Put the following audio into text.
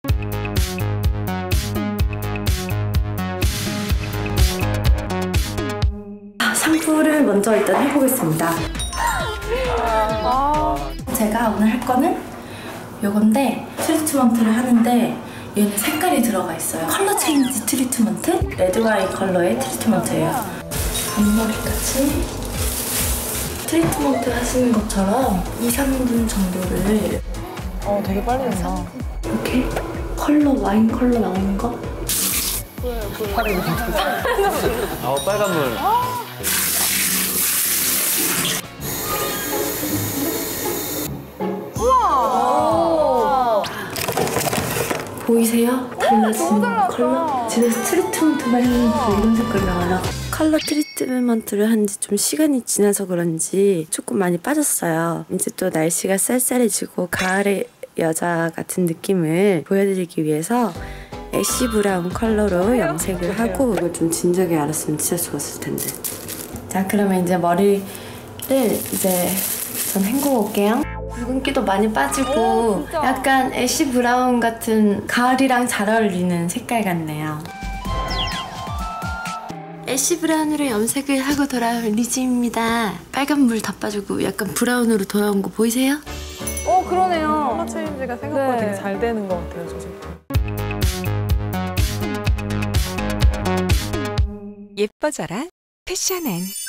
샴푸를 먼저 일단 해보겠습니다. 제가 오늘 할 거는 요건데 트리트먼트를 하는데 얘는 색깔이 들어가 있어요. 컬러 체인지 트리트먼트? 레드 와인 컬러의 트리트먼트예요. 앞머리까지 트리트먼트 하시는 것처럼 2~3분 정도를 되게 빨리 된다. 이렇게 컬러, 와인 컬러 나오는 거 빨간물. 보이세요? 달라진 컬러? 집에서 트리트먼트만 했는데 이런 색깔 나와요. 컬러 트리트먼트를 한 지 좀 시간이 지나서 그런지 조금 많이 빠졌어요. 이제 또 날씨가 쌀쌀해지고 가을의 여자 같은 느낌을 보여드리기 위해서 애쉬 브라운 컬러로 염색을 하고 이걸 좀 진작에 알았으면 진짜 좋았을 텐데. 자, 그러면 이제 머리를 이제 전 헹구고 올게요. 붉은기도 많이 빠지고 약간 애쉬 브라운 같은 가을이랑 잘 어울리는 색깔 같네요. 애쉬 브라운으로 염색을 하고 돌아온 리즈입니다. 빨간 물 다 빠지고 약간 브라운으로 돌아온 거 보이세요? 그러네요. 컬러 체인지가 생각보다 되게 잘 되는 것 같아요, 저 제품. 예뻐져라 패션엔